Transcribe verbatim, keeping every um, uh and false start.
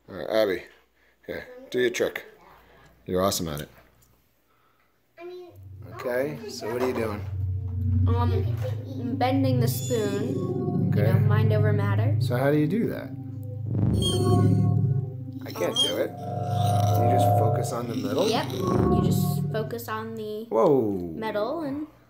All right, Abby. Yeah, do your trick. You're awesome at it. Okay, so what are you doing? Um, I'm bending the spoon. Okay. You know, mind over matter. So how do you do that? I can't do it. Do you just focus on the middle? Yep. You just focus on the Whoa. metal and